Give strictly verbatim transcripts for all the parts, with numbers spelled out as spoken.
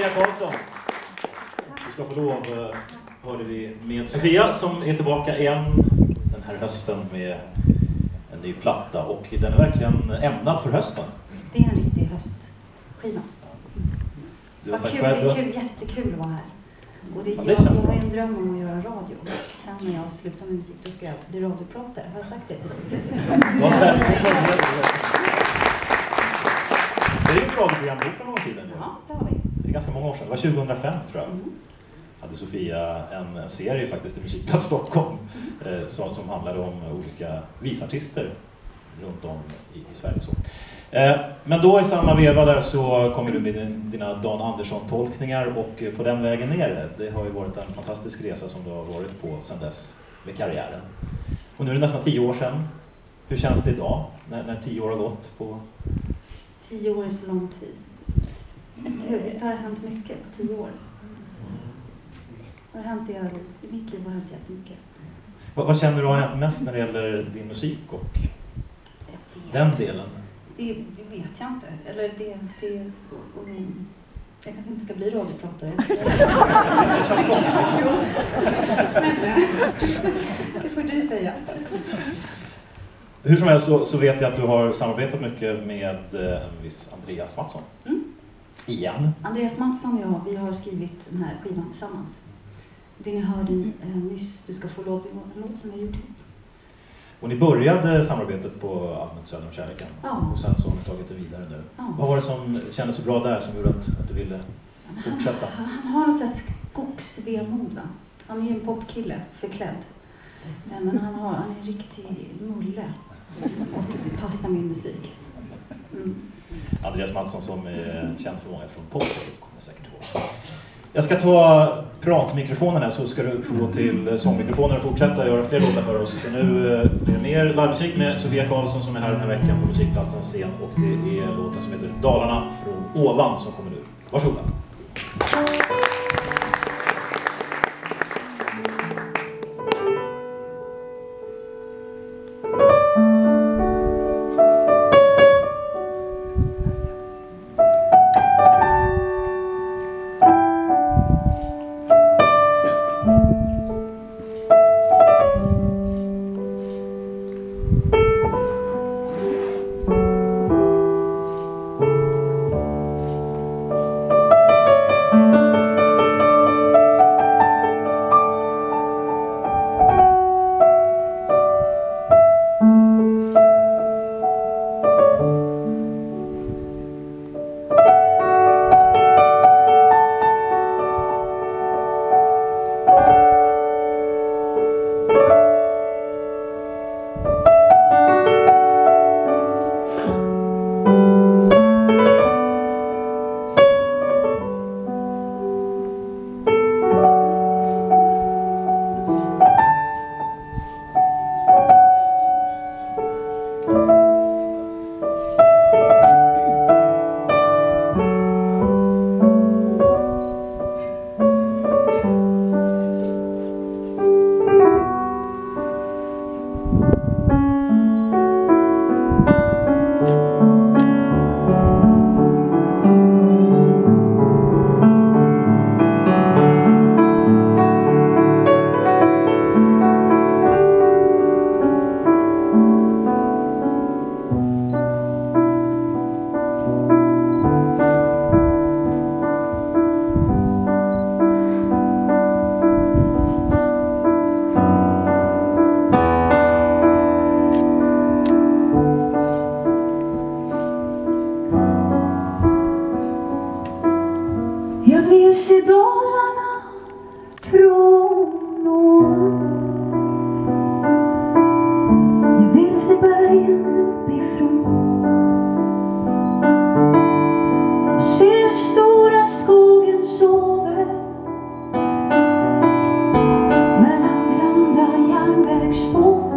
Sofia Karlsson. Du ska få lov, hörde vi, med Sofia som är tillbaka igen den här hösten med en ny platta. Och den är verkligen ämnad för hösten. Det är en riktig höstskiva. Vad kul, själv, det är kul, jättekul att vara här. Och det, ja, jag, det jag har en dröm om att göra radio. Sen när jag slutar med musik, då ska jag bli radiopratare. Har jag sagt det till dig? Det är ju ett radioprogram ihop en gång i tiden. Ja, det har vi. Det är ganska många år sedan. Det var tjugohundrafem tror jag. Mm. Hade Sofia en serie faktiskt i Musikplats Stockholm mm. eh, som, som handlade om olika visartister runt om i, i Sverige. Så. Eh, men då i samma veva där så kommer du med din, dina Dan Andersson-tolkningar och på den vägen ner. Det har ju varit en fantastisk resa som du har varit på sedan dess med karriären. Och nu är det nästan tio år sedan. Hur känns det idag när, när tio år har gått på? Tio år är så lång tid. Visst har det hänt mycket på tio år. Vad har hänt i era liv? I mitt liv har det hänt jättemycket. Vad, vad känner du har hänt mest när det gäller din musik och den delen? Det, det vet jag inte. Eller det... det och, um, jag kanske inte ska bli radiopratare. Det får du säga. Hur som helst så, så vet jag att du har samarbetat mycket med en viss Andreas Mattsson. Mm. Igen. Andreas Mattsson och jag, vi har skrivit den här skivan tillsammans. Det ni hörde eh, nyss, Du ska få lov, det var en låt som jag gjort. Och ni började samarbetet på albumet Söder om kärleken. Ja. Och sen så har ni tagit det vidare nu. Ja. Vad var det som kändes så bra där som gjorde att, att du ville fortsätta? Han, han har något sånt här skogsvemod, va? Han är ju en popkille, förklädd. Ja, men han, har, han är en riktig mulle. Och det passar min musik. Mm. Andreas Mattsson som är känd för många från pop, kommer jag säkert ihåg. Jag ska ta pratmikrofonen här så ska du få gå till sångmikrofonen och fortsätta göra fler låtar för oss. Så nu blir det mer livemusik med Sofia Karlsson som är här den här veckan på Musikplatsens scen. Och det är låten som heter Dalarna från ovan som kommer nu. Varsågoda. Se Dalarna från ovan. Jag vill se bergen uppifrån. Se den stora skogen sover mellan glömda järnvägsspår.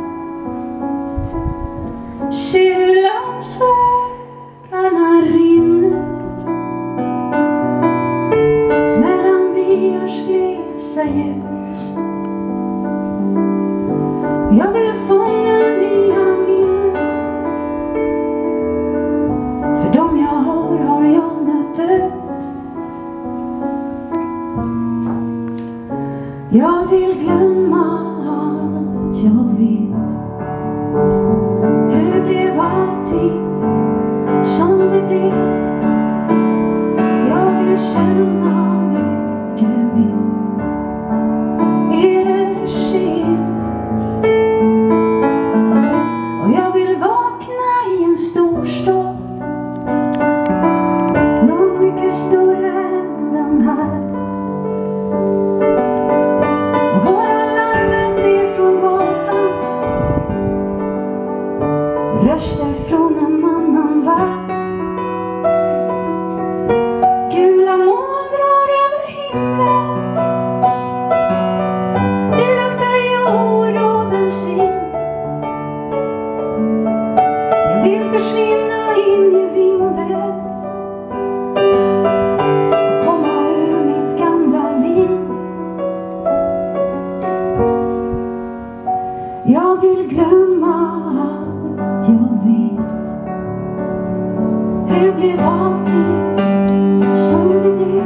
Se hur landsvägarna rinner glesa ljus. Jag vill fånga nya minnen. För de jag har har jag nött ut. röster från en annan värld. Gula moln drar över himlen. Det luktar jord och bensin. Jag vill försvinna in i vimlet och komma ur mitt gamla liv. Jag vill glömma allt jag vet. Hur blev allting som det blev?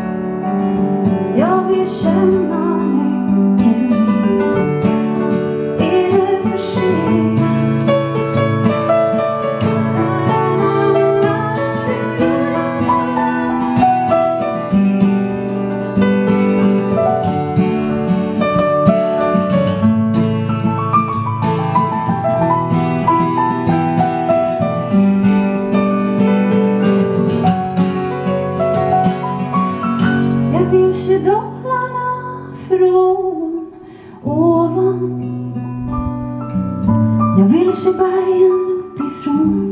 Jag vill känna mycket mer. Är det för sent? Jag vill se dalarna från ovan. Jag vill se bergen uppifrån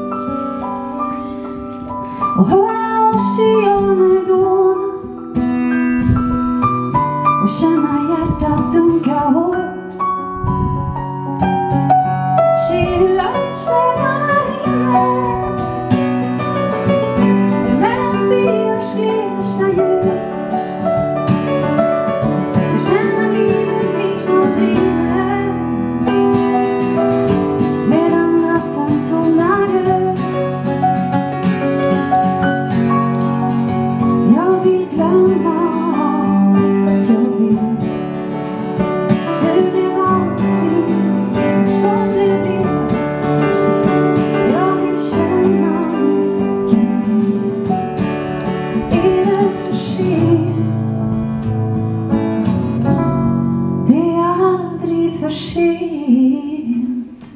och höra oceaner dåna och känna hjärtat dunka hårt. Se hur landsvägarna rinner mellan byars glesa ljus. Och känna livet liksom brinner medan natten tonar ut. Jag vill glömma allt jag vet. Hur blev allting som det blev? Jag vill känna mycket mer. Är det för sent? Det är aldrig för sent.